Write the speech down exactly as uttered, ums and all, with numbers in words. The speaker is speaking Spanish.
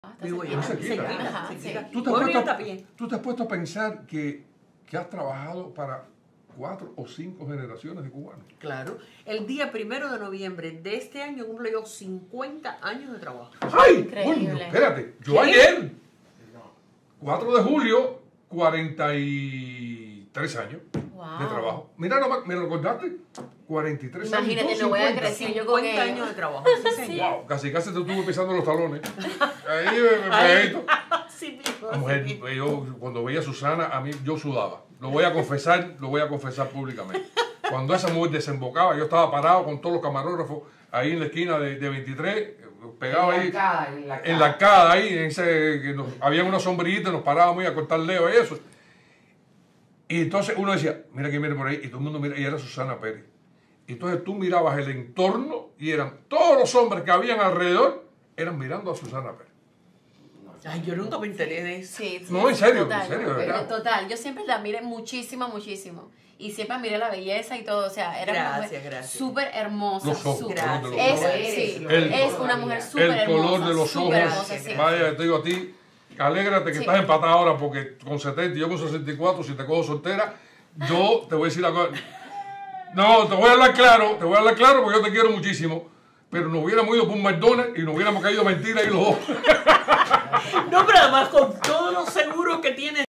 Digo yo, se quita. Ajá, Se sí. quita. ¿Tú te, has puesto, está bien. ¿Tú te has puesto a pensar que, que has trabajado para cuatro o cinco generaciones de cubanos? Claro. El día primero de noviembre de este año cumplo yo cincuenta años de trabajo. ¡Ay! Increíble. Coño, espérate, yo ¿Qué? ayer, cuatro de julio, cuarenta y tres años Wow. de trabajo. Mira, no, me lo contaste, cuarenta y tres años. Imagínate, tú, no voy a cincuenta. crecer yo con cincuenta ellos. años de trabajo. Sí, señor. Wow, casi casi te estuve pisando los talones. Ahí, me, me pegadito. Sí, mismo, La sí mujer, mismo. yo cuando veía a Susana, a mí yo sudaba. Lo voy a confesar, lo voy a confesar públicamente. Cuando esa mujer desembocaba, yo estaba parado con todos los camarógrafos ahí en la esquina de, de veintitrés, pegado ahí, En la arcada, en la arcada. en la arcada ahí, en ese, que nos, había una sombrillita, nos parábamos ahí a cortar leo y eso. Y entonces uno decía, mira que viene por ahí, y todo el mundo mira, y era Susana Pérez. Y entonces tú mirabas el entorno y eran todos los hombres que habían alrededor, eran mirando a Susana Pérez. Ay, yo nunca me enteré de eso. Sí, sí, No, en sí, serio, total, en serio, de verdad. Total, yo siempre la miré muchísimo, muchísimo. Y siempre miré la belleza y todo, o sea, era una Gracias, mujer gracias. súper hermosa. Los ojos, súper- el color de los es, ojos. sí, El- es una mujer súper El hermosa. color de los ojos, súper hermosa, sí. vaya, te digo a ti, alégrate que Sí. estás empatada ahora porque con setenta y yo con sesenta y cuatro, si te cojo soltera, yo te voy a decir la cosa. No, te voy a hablar claro, te voy a hablar claro porque yo te quiero muchísimo, pero nos hubiéramos ido por un McDonald's y nos hubiéramos caído mentiras y los dos. No, pero además con todos los seguros que tiene